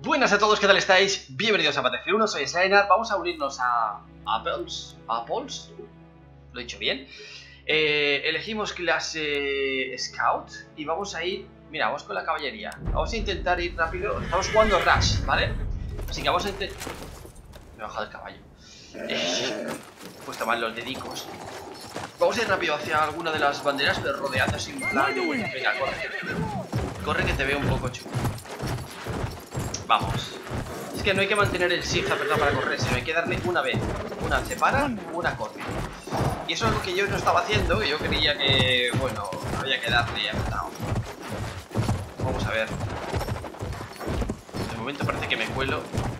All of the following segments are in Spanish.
Buenas a todos, ¿qué tal estáis? Bienvenidos a Battlefield 1, soy Slainer. Vamos a unirnos a Apples, ¿lo he dicho bien? Elegimos clase Scout y vamos a ir, mira, vamos con la caballería. Vamos a intentar ir rápido, estamos jugando Rush, ¿vale? Así que vamos a intentar... Me he bajado el caballo. He puesto mal los dedicos. Vamos a ir rápido hacia alguna de las banderas, pero rodeando sin plan. Venga, corre. Corre que te veo un poco chulo. Vamos. Es que no hay que mantener el shift apretado para correr, sino hay que darle una vez. Una se para, una corre. Y eso es lo que yo no estaba haciendo, que yo creía que, bueno, había que darle apretado. Vamos a ver. De momento parece que me cuelo.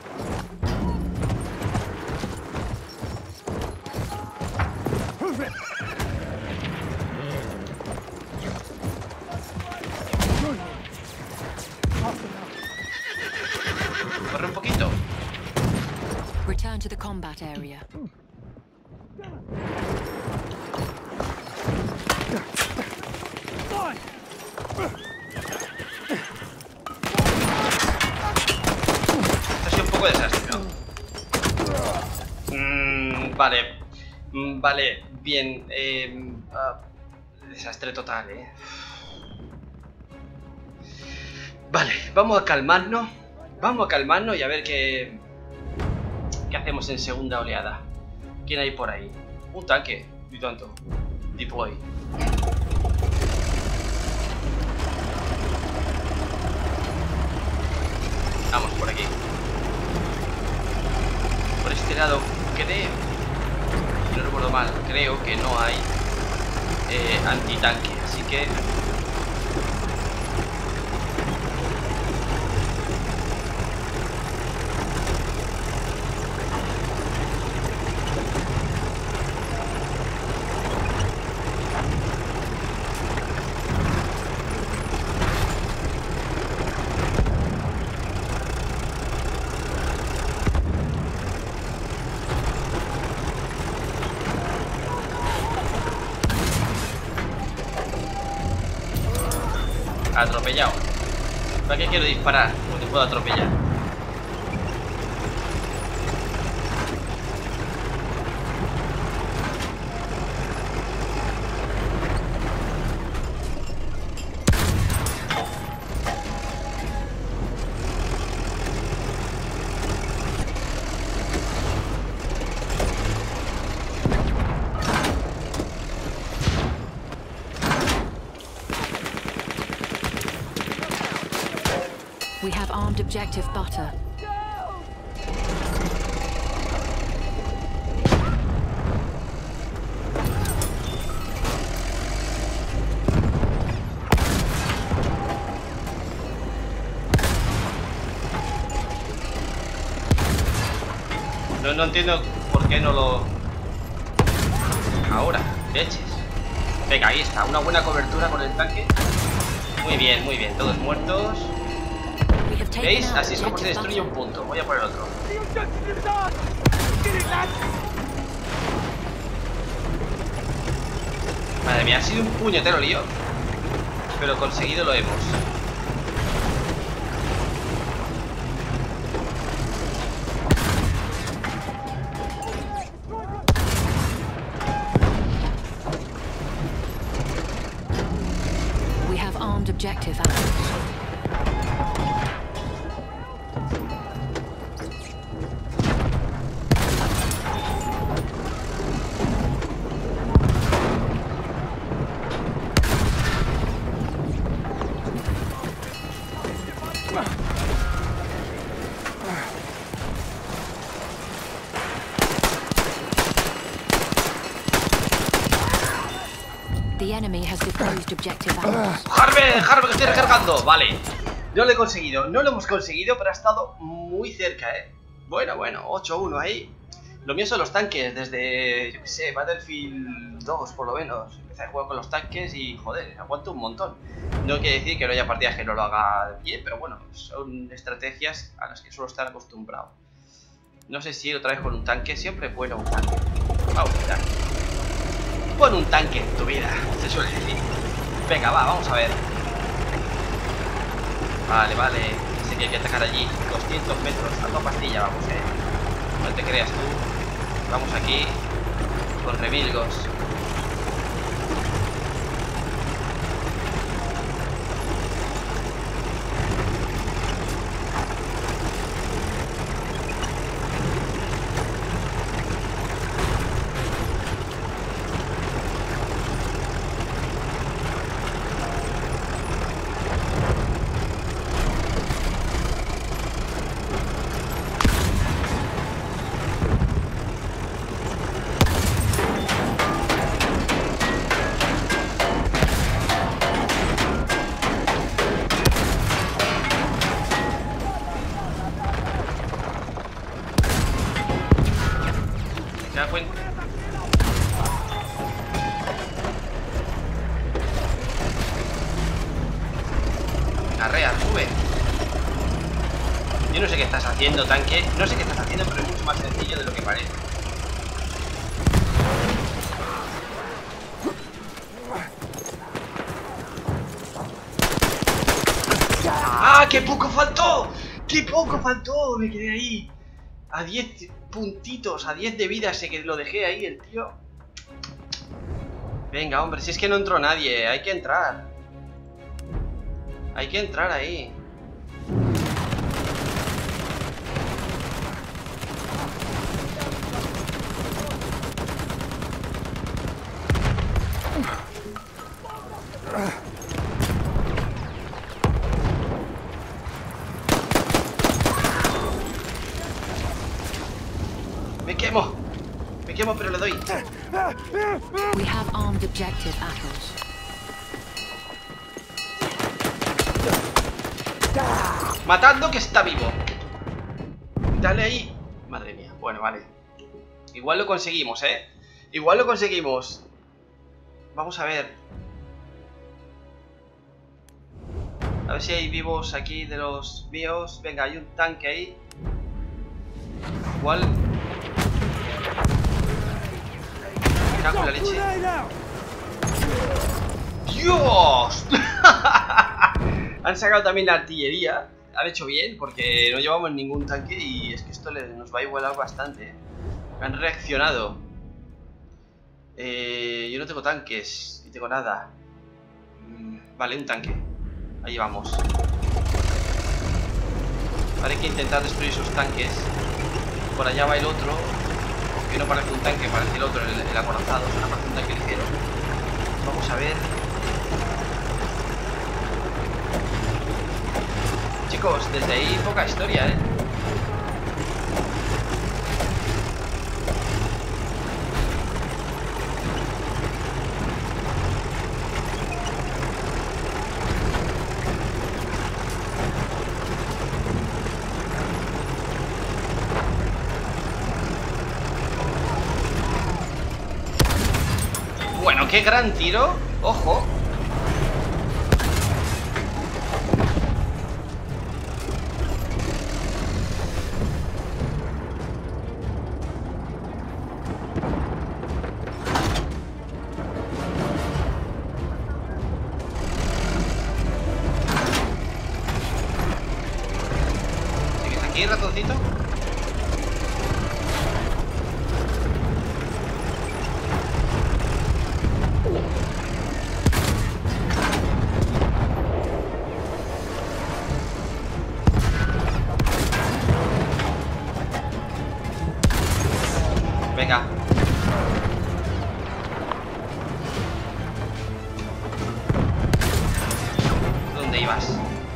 Corre un poquito. Return to the combat area. Esto ha sido un poco desastre, ¿no? Vale. Vale, bien. Desastre total, Vale, vamos a calmarnos. Vamos a calmarnos y a ver qué hacemos en segunda oleada. ¿Quién hay por ahí? Un tanque, y tanto. Deploy. Vamos por aquí. Por este lado, creo, si no recuerdo mal, creo que no hay antitanque, así que... Atropellado. ¿Para qué quiero disparar? No te puedo atropellar. We have armed objective butter. No entiendo por qué no lo... Ahora, leches. Venga, ahí está, una buena cobertura con el tanque. Muy bien, todos muertos. ¿Veis? Así es como se destruye un punto. Voy a por el otro. Madre mía, ha sido un puñetero lío. Pero conseguido lo hemos. We have armed objective apples. The enemy has deposed objective apples. ¡Harve, que estoy recargando! Vale. No lo he conseguido. No lo hemos conseguido, pero ha estado muy cerca, Bueno, 8-1 ahí. Lo mío son los tanques. Desde, yo qué sé, Battlefield 2 por lo menos. Empecé a jugar con los tanques y, joder, aguanto un montón. No quiere decir que no haya partidas que no lo haga bien, pero bueno, son estrategias a las que suelo estar acostumbrado. No sé si ir otra vez con un tanque. Siempre es bueno un tanque. Vamos a mirar. Pon un tanque en tu vida, se suele decir. Venga, vamos a ver. Vale, que hay que atacar allí 200 metros a toda pastilla, vamos, no te creas tú. Vamos aquí con remilgos. ¿Se da cuenta? Arrea, sube. Yo no sé qué estás haciendo, tanque. No sé qué estás haciendo, pero es mucho más sencillo de lo que parece. ¡Ah! ¡Qué poco faltó! ¡Qué poco faltó! Me quedé ahí. A 10 puntitos, a 10 de vida, sé que lo dejé ahí el tío. Venga, hombre, si es que no entró nadie, hay que entrar. Hay que entrar ahí. Me quemo, pero le doy. We have armed objective apples. Matando que está vivo. Dale ahí. Madre mía, bueno, vale. Igual lo conseguimos, igual lo conseguimos. Vamos a ver. A ver si hay vivos aquí de los míos. Venga, hay un tanque ahí. Igual. Me cago en la leche. ¡Dios! Han sacado también la artillería. Han hecho bien porque no llevamos ningún tanque y es que esto nos va a igualar bastante. Han reaccionado. Yo no tengo tanques, ni tengo nada. Vale, un tanque. Ahí vamos. Ahora hay que intentar destruir esos tanques. Por allá va el otro. Que no parece un tanque, parece el otro, el acorazado. O sea, parece un tanque ligero. Vamos a ver. Chicos, desde ahí poca historia, Bueno, qué gran tiro. Ojo. ¿Sigues aquí, ratoncito? Venga. ¿Dónde ibas?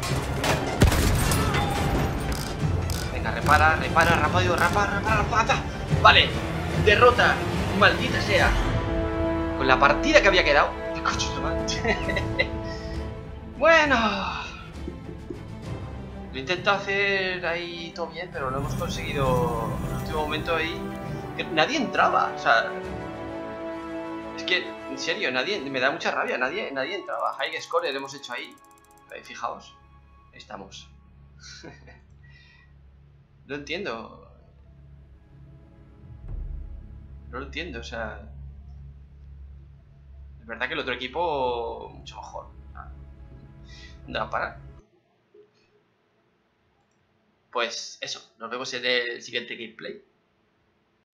Venga, repara, rápido, rapata. Vale, derrota, maldita sea. Con la partida que había quedado. ¿Qué coño de madre? Bueno. Lo he intentado hacer ahí todo bien, pero lo hemos conseguido en el último momento ahí. Que nadie entraba, o sea. Es que, en serio, nadie. Me da mucha rabia, nadie entraba. High score hemos hecho ahí. Fijaos. Ahí estamos. No entiendo. No lo entiendo, o sea. Es verdad que el otro equipo mucho mejor. No, para. pues eso, nos vemos en el siguiente gameplay.